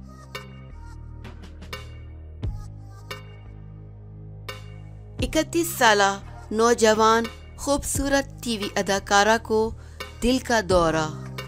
इकतीस साल नौजवान खूबसूरत टीवी अदाकारा को दिल का दौरा।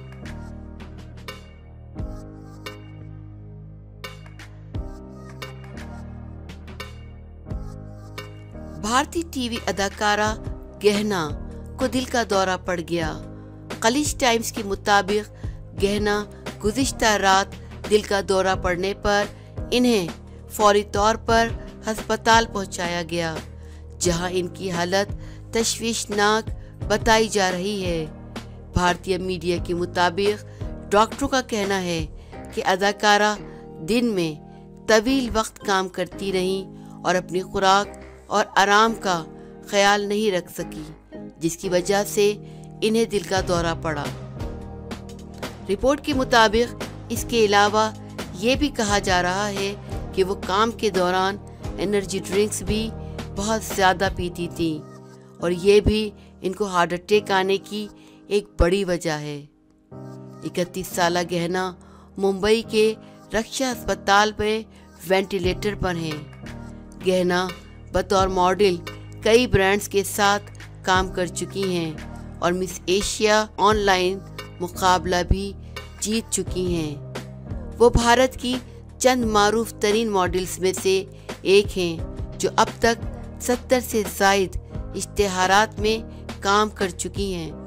भारतीय टीवी अदाकारा गहना को दिल का दौरा पड़ गया। खलीज टाइम्स के मुताबिक गहना गुज़िश्ता रात दिल का दौरा पड़ने पर इन्हें फौरी तौर पर अस्पताल पहुंचाया गया, जहां इनकी हालत तशवीशनाक बताई जा रही है। भारतीय मीडिया के मुताबिक डॉक्टरों का कहना है कि अदाकारा दिन में तवील वक्त काम करती रहीं और अपनी खुराक और आराम का ख्याल नहीं रख सकी, जिसकी वजह से इन्हें दिल का दौरा पड़ा। रिपोर्ट के मुताबिक इसके अलावा ये भी कहा जा रहा है कि वो काम के दौरान एनर्जी ड्रिंक्स भी बहुत ज़्यादा पीती थी और ये भी इनको हार्ट अटैक आने की एक बड़ी वजह है। 31 साल गहना मुंबई के रक्षा अस्पताल में वेंटिलेटर पर हैं। गहना बतौर मॉडल कई ब्रांड्स के साथ काम कर चुकी हैं और मिस एशिया ऑनलाइन मुकाबला भी जीत चुकी हैं। वो भारत की चंद मारूफ तरीन मॉडल्स में से एक हैं जो अब तक 70 से ज़ायद इश्तिहारात में काम कर चुकी हैं